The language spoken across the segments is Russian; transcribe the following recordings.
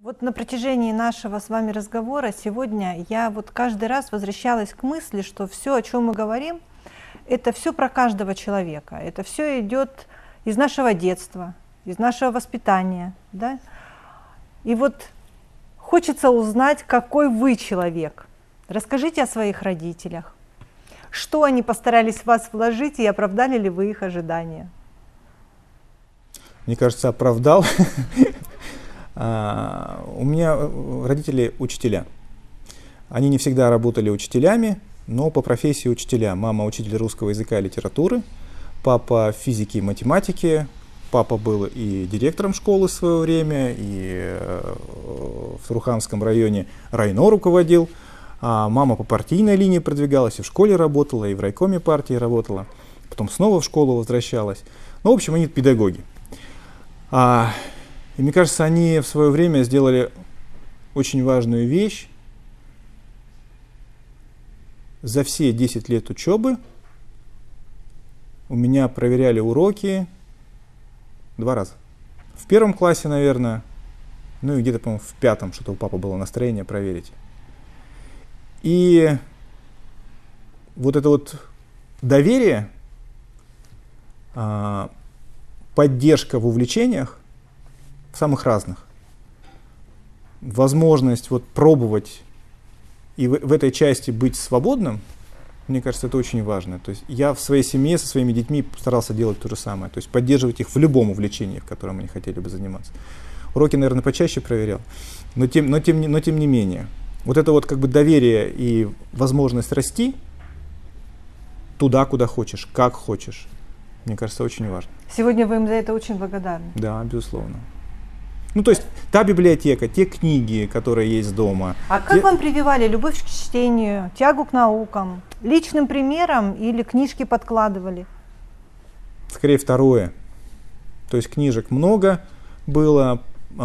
Вот на протяжении нашего с вами разговора сегодня я вот каждый раз возвращалась к мысли, что все, о чем мы говорим, это все про каждого человека. Это все идет из нашего детства, из нашего воспитания. Да? И вот хочется узнать, какой вы человек. Расскажите о своих родителях. Что они постарались в вас вложить и оправдали ли вы их ожидания? Мне кажется, оправдал. У меня родители учителя. Они не всегда работали учителями, но по профессии учителя. Мама учитель русского языка и литературы, папа физики и математики, папа был и директором школы в свое время, и в Труханском районе райно руководил. А мама по партийной линии продвигалась, и в школе работала, и в райкоме партии работала. Потом снова в школу возвращалась. Ну, в общем, они педагоги. И мне кажется, они в свое время сделали очень важную вещь. За все 10 лет учебы у меня проверяли уроки 2 раза. В 1 классе, наверное, ну и где-то, по-моему, в 5, что-то у папы было настроение проверить. И вот это вот доверие, поддержка в увлечениях, в самых разных, возможность вот пробовать и в этой части быть свободным, мне кажется, это очень важно. То есть я в своей семье со своими детьми старался делать то же самое, то есть поддерживать их в любом увлечении, в котором они хотели бы заниматься. Уроки, наверное, почаще проверял, но тем не менее. Вот это вот как бы доверие и возможность расти туда, куда хочешь, как хочешь, мне кажется, очень важно. Сегодня вы им за это очень благодарны. Да, безусловно. Ну, то есть та библиотека, те книги, которые есть дома. А как вам прививали любовь к чтению, тягу к наукам? Личным примером или книжки подкладывали? Скорее второе. То есть книжек много было,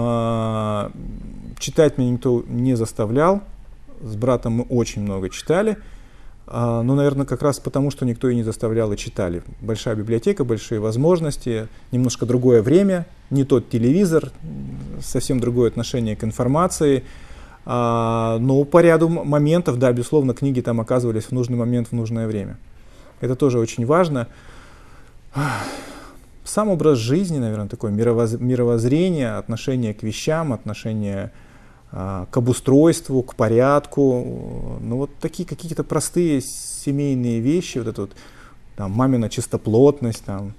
читать меня никто не заставлял. С братом мы очень много читали. Но, наверное, как раз потому, что никто и не заставлял, и читали. Большая библиотека, большие возможности, немножко другое время, не тот телевизор, совсем другое отношение к информации. Но по ряду моментов, да, безусловно, книги там оказывались в нужный момент, в нужное время. Это тоже очень важно. Сам образ жизни, наверное, такое мировоззрение, отношение к вещам, отношение к обустройству, к порядку. Ну вот такие какие-то простые семейные вещи, вот это вот, там, мамина чистоплотность, там,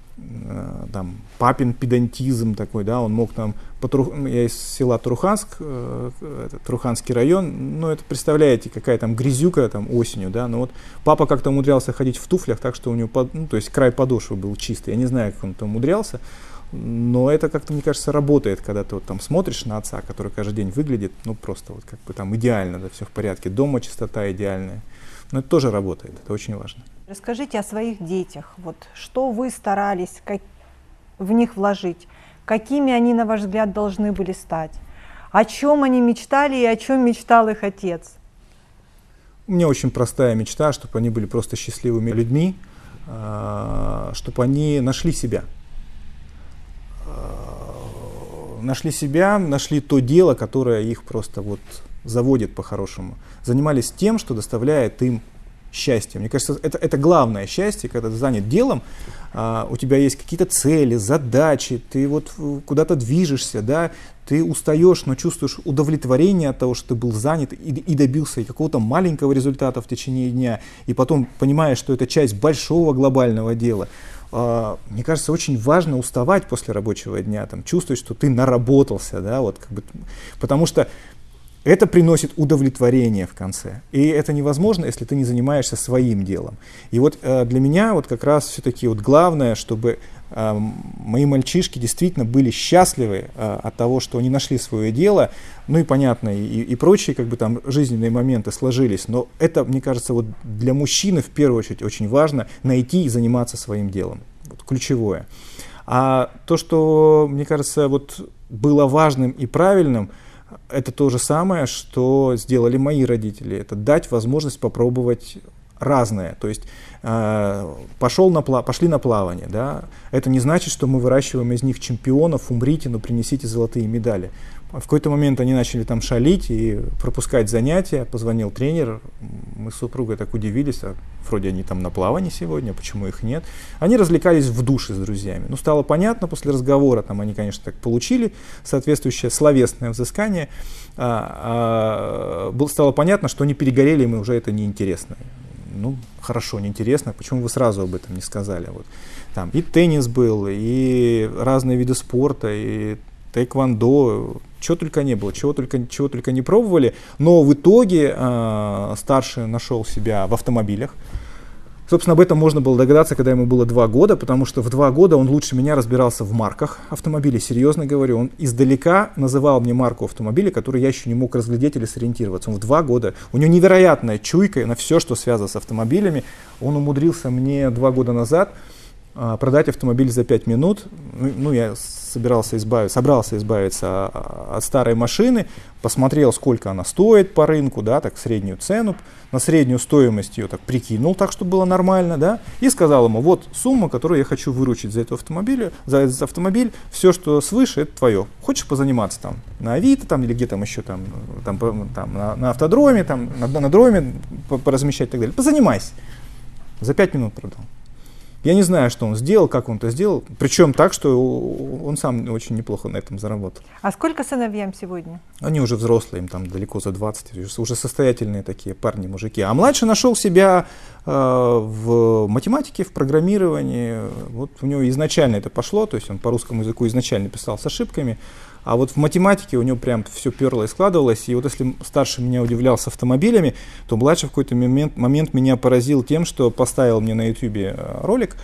папин педантизм такой, да, он мог там, я из села Труханск, Труханский район, ну это представляете, какая там грязюка там осенью, да, но вот папа как-то умудрялся ходить в туфлях так, что у него, ну, то есть край подошвы был чистый, я не знаю, как он там умудрялся. Но это как-то, мне кажется, работает, когда ты вот там смотришь на отца, который каждый день выглядит, ну, просто вот как бы там идеально, да, все в порядке, дома чистота идеальная. Но это тоже работает, это очень важно. Расскажите о своих детях. Вот что вы старались в них вложить? Какими они, на ваш взгляд, должны были стать? О чем они мечтали и о чем мечтал их отец? У меня очень простая мечта, чтобы они были просто счастливыми людьми, чтобы они нашли себя. Нашли то дело, которое их просто вот заводит по-хорошему. Занимались тем, что доставляет им счастье. Мне кажется, это главное счастье, когда ты занят делом, у тебя есть какие-то цели, задачи, ты вот куда-то движешься, да, ты устаешь, но чувствуешь удовлетворение от того, что ты был занят и добился какого-то маленького результата в течение дня, и потом понимаешь, что это часть большого глобального дела. Мне кажется, очень важно уставать после рабочего дня, там, чувствовать, что ты наработался, да, вот, как бы, потому что это приносит удовлетворение в конце. И это невозможно, если ты не занимаешься своим делом. И вот для меня вот как раз все-таки вот главное, чтобы мои мальчишки действительно были счастливы от того, что они нашли свое дело, ну и понятно, и прочие как бы там жизненные моменты сложились, но это, мне кажется, вот для мужчины в первую очередь очень важно найти и заниматься своим делом, вот, ключевое. А то, что, мне кажется, вот было важным и правильным, это то же самое, что сделали мои родители, это дать возможность попробовать разное, то есть пошли на плавание, да? Это не значит, что мы выращиваем из них чемпионов, умрите, но принесите золотые медали. В какой-то момент они начали там шалить и пропускать занятия. Позвонил тренер, мы с супругой так удивились, а вроде они там на плавании сегодня, почему их нет. Они развлекались в душе с друзьями. Ну, стало понятно после разговора, там они, конечно, так получили соответствующее словесное взыскание. Стало понятно, что они перегорели, им уже это неинтересно. Ну, хорошо, неинтересно, почему вы сразу об этом не сказали? Вот. Там и теннис был, и разные виды спорта, и тэквондо, чего только не было, чего только не пробовали, но в итоге старший нашел себя в автомобилях. Собственно, об этом можно было догадаться, когда ему было 2 года, потому что в 2 года он лучше меня разбирался в марках автомобилей, серьезно говорю. Он издалека называл мне марку автомобиля, которую я еще не мог разглядеть или сориентироваться. Он в 2 года, у него невероятная чуйка на все, что связано с автомобилями. Он умудрился мне 2 года назад продать автомобиль за 5 минут. Ну, я собрался избавиться от старой машины, посмотрел, сколько она стоит по рынку, да, так среднюю цену, на среднюю стоимость ее так прикинул, так, чтобы было нормально, да, и сказал ему, вот сумма, которую я хочу выручить за этот автомобиль, все, что свыше, это твое. Хочешь позаниматься там на Авито там, или где там еще там на автодроме, там, на дроме поразмещать и так далее, позанимайся. За 5 минут продал. Я не знаю, что он сделал, как он это сделал, причем так, что он сам очень неплохо на этом заработал. А сколько сыновьям сегодня? Они уже взрослые, им там далеко за 20, уже состоятельные такие парни, мужики. А младший нашел себя в математике, в программировании. Вот у него изначально это пошло, то есть он по русскому языку изначально писал с ошибками. А вот в математике у него прям все перло и складывалось. И вот если старший меня удивлял с автомобилями, то младший в какой-то момент меня поразил тем, что поставил мне на YouTube ролик,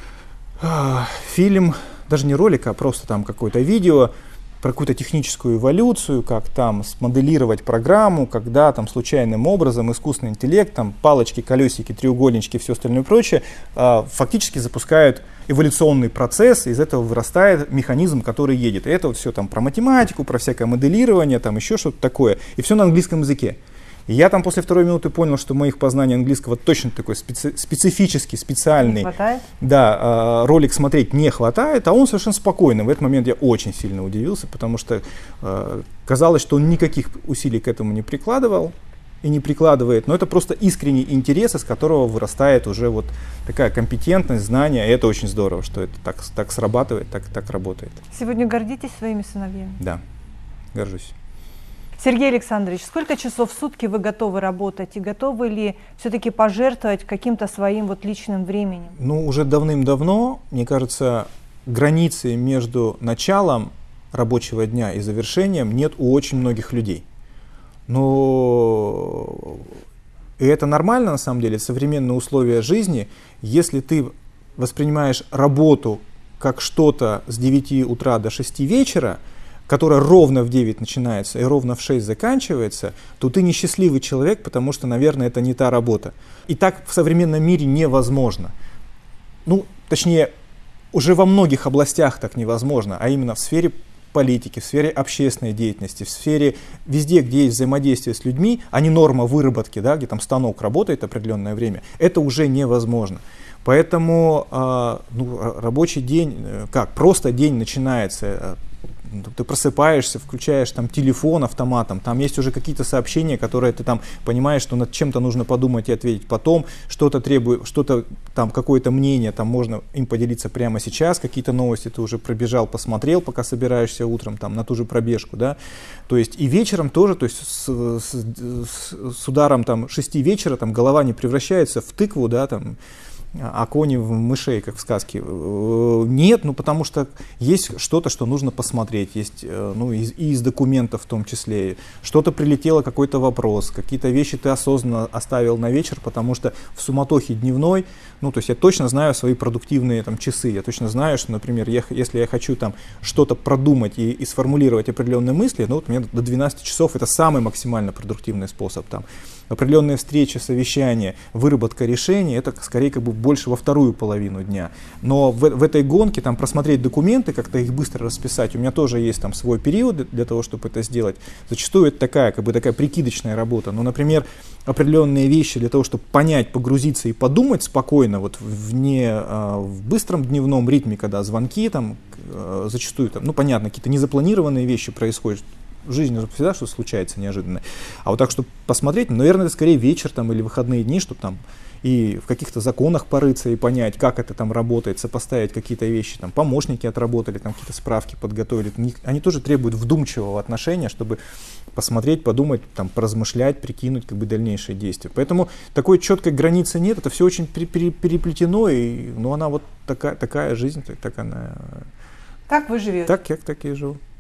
фильм, даже не ролик, а просто там какое-то видео про какую-то техническую эволюцию, как там смоделировать программу, когда там случайным образом искусственный интеллект, там палочки, колесики, треугольнички, все остальное прочее, фактически запускают эволюционный процесс, и из этого вырастает механизм, который едет. И это вот все там про математику, про всякое моделирование, там еще что-то такое. И все на английском языке. И я там после 2-й минуты понял, что моих познаний английского точно такой специфический, специальный, не хватает? Да, ролик смотреть не хватает, а он совершенно спокойно. В этот момент я очень сильно удивился, потому что казалось, что он никаких усилий к этому не прикладывал и не прикладывает, но это просто искренний интерес, из которого вырастает уже вот такая компетентность, знание, и это очень здорово, что это так срабатывает, так работает. Сегодня гордитесь своими сыновьями? Да, горжусь. Сергей Александрович, сколько часов в сутки вы готовы работать и готовы ли все-таки пожертвовать каким-то своим вот личным временем? Ну, уже давным-давно, мне кажется, границы между началом рабочего дня и завершением нет у очень многих людей. Но и это нормально, на самом деле, современные условия жизни. Если ты воспринимаешь работу как что-то с 9 утра до 6 вечера, которая ровно в 9 начинается и ровно в 6 заканчивается, то ты несчастливый человек, потому что, наверное, это не та работа. И так в современном мире невозможно. Ну, точнее, уже во многих областях так невозможно, а именно в сфере политики, в сфере общественной деятельности, в сфере везде, где есть взаимодействие с людьми, а не норма выработки, да, где там станок работает определенное время, это уже невозможно. Поэтому рабочий день, просто день начинается. Ты просыпаешься, включаешь там телефон автоматом, там есть уже какие-то сообщения, которые ты там понимаешь, что над чем-то нужно подумать и ответить потом, что-то требует, что-то там, какое-то мнение, там можно им поделиться прямо сейчас, какие-то новости ты уже пробежал, посмотрел, пока собираешься утром там на ту же пробежку, да, то есть и вечером тоже, то есть с ударом там 6 вечера там голова не превращается в тыкву, да, там, а кони в мышей, как в сказке. Нет, ну потому что есть что-то, что нужно посмотреть, есть из документов в том числе. Что-то прилетело, какой-то вопрос, какие-то вещи ты осознанно оставил на вечер, потому что в суматохе дневной, ну то есть я точно знаю свои продуктивные там часы, я точно знаю, что, например, если я хочу там что-то продумать и сформулировать определенные мысли, ну вот мне до 12 часов это самый максимально продуктивный способ. Там определенные встречи, совещания, выработка решений, это скорее как бы больше во вторую половину дня. Но в этой гонке там просмотреть документы, как-то их быстро расписать, у меня тоже есть там свой период для того, чтобы это сделать. Зачастую это такая прикидочная работа. Но, например, определенные вещи для того, чтобы понять, погрузиться и подумать спокойно, вот в быстром дневном ритме, когда звонки там зачастую, там, ну понятно, какие-то незапланированные вещи происходят, в жизни всегда что случается неожиданно. А вот так, чтобы посмотреть, наверное, это скорее вечер там или выходные дни, чтобы там и в каких-то законах порыться и понять, как это там работает, сопоставить какие-то вещи, там помощники отработали, там какие-то справки подготовили. Они тоже требуют вдумчивого отношения, чтобы посмотреть, подумать, там, поразмышлять, прикинуть как бы дальнейшие действия. Поэтому такой четкой границы нет, это все очень переплетено, и, ну, она вот такая жизнь, так она... Так вы живете? Так, я так и живу.